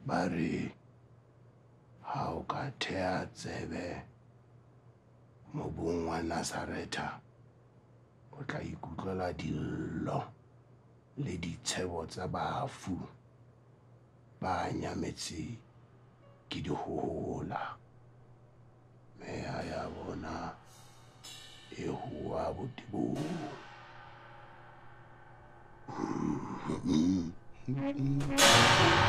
Bari ha o ka thea tsebe mobung wa Nazareta o tla ikutlwela dillo le ditshebo tsa bafu ba nyametse ke dihohola. Meya ya bona e hua botebong.